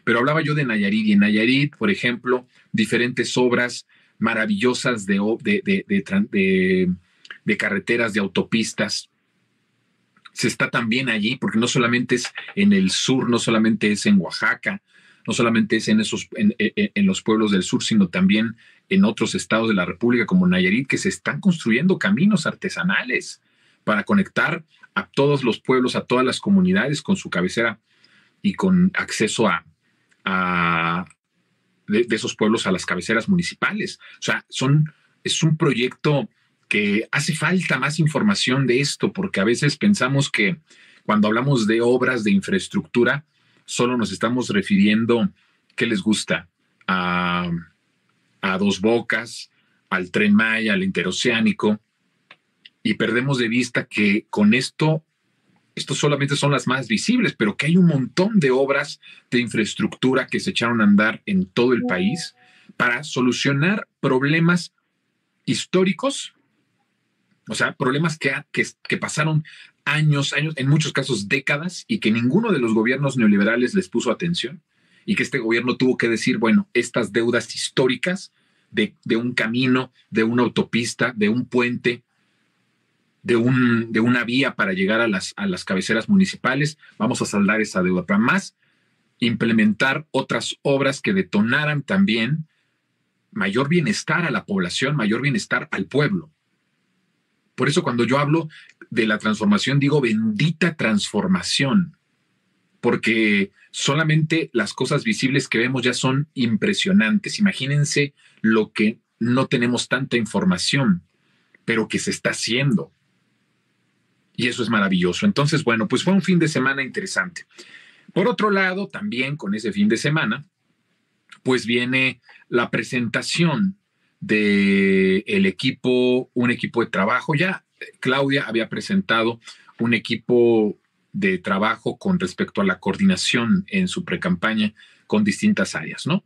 Pero hablaba yo de Nayarit, y en Nayarit, por ejemplo, diferentes obras maravillosas de carreteras, de autopistas. Se está también allí, porque no solamente es en el sur, no solamente es en Oaxaca, no solamente es en los pueblos del sur, sino también en otros estados de la República como Nayarit, que se están construyendo caminos artesanales para conectar a todos los pueblos, a todas las comunidades con su cabecera y con acceso de esos pueblos a las cabeceras municipales. O sea, es un proyecto que hace falta más información de esto, porque a veces pensamos que cuando hablamos de obras de infraestructura, solo nos estamos refiriendo, ¿qué les gusta? A Dos Bocas, al Tren Maya, al Interoceánico, y perdemos de vista que con esto solamente son las más visibles, pero que hay un montón de obras de infraestructura que se echaron a andar en todo el país para solucionar problemas históricos, o sea, problemas que pasaron años, en muchos casos décadas, y que ninguno de los gobiernos neoliberales les puso atención, y que este gobierno tuvo que decir, bueno, estas deudas históricas de un camino, de una autopista, de un puente, de una vía para llegar a las cabeceras municipales, vamos a saldar esa deuda. Para más, implementar otras obras que detonaran también mayor bienestar a la población, mayor bienestar al pueblo. Por eso cuando yo hablo de la transformación, digo bendita transformación, porque solamente las cosas visibles que vemos ya son impresionantes. Imagínense lo que no tenemos tanta información, pero que se está haciendo. Y eso es maravilloso. Entonces, bueno, pues fue un fin de semana interesante. Por otro lado, también con ese fin de semana, pues viene la presentación de un equipo de trabajo. Ya Claudia había presentado un equipo de trabajo con respecto a la coordinación en su precampaña con distintas áreas, ¿no?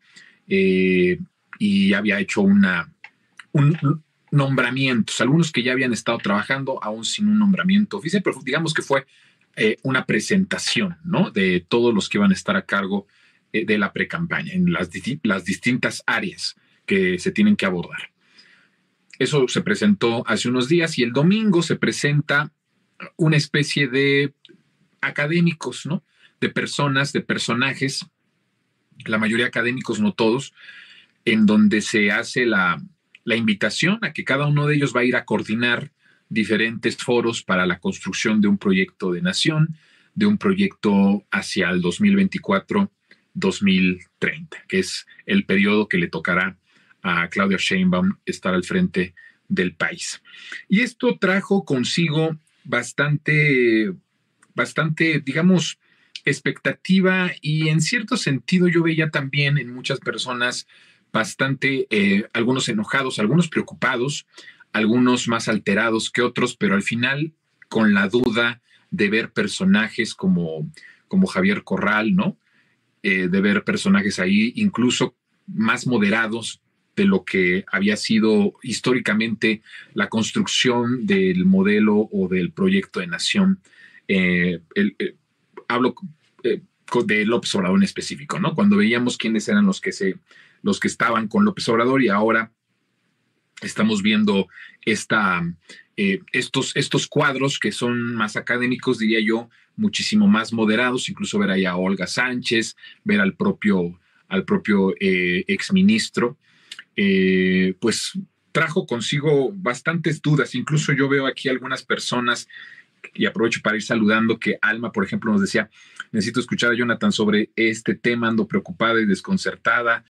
Y había hecho nombramientos, algunos que ya habían estado trabajando, aún sin un nombramiento oficial, pero digamos que fue una presentación, ¿no? De todos los que iban a estar a cargo de la precampaña en las distintas áreas que se tienen que abordar. Eso se presentó hace unos días, y el domingo se presenta una especie de académicos, ¿no? De personas, de personajes, la mayoría académicos, no todos, en donde se hace la invitación a que cada uno de ellos va a ir a coordinar diferentes foros para la construcción de un proyecto de nación, de un proyecto hacia el 2024-2030, que es el periodo que le tocará a Claudia Sheinbaum estar al frente del país. Y esto trajo consigo bastante, digamos, expectativa, y en cierto sentido yo veía también en muchas personas bastante, algunos enojados, algunos preocupados, algunos más alterados que otros, pero al final con la duda de ver personajes como Javier Corral, ¿no? De ver personajes ahí incluso más moderados de lo que había sido históricamente la construcción del modelo o del proyecto de nación. Hablo de López Obrador en específico, ¿no? Cuando veíamos quiénes eran los que estaban con López Obrador, y ahora estamos viendo estos cuadros que son más académicos, diría yo, muchísimo más moderados, incluso ver ahí a Olga Sánchez, ver al propio exministro, pues trajo consigo bastantes dudas. Incluso yo veo aquí algunas personas, y aprovecho para ir saludando, que Alma, por ejemplo, nos decía: necesito escuchar a Jonathan sobre este tema, ando preocupada y desconcertada,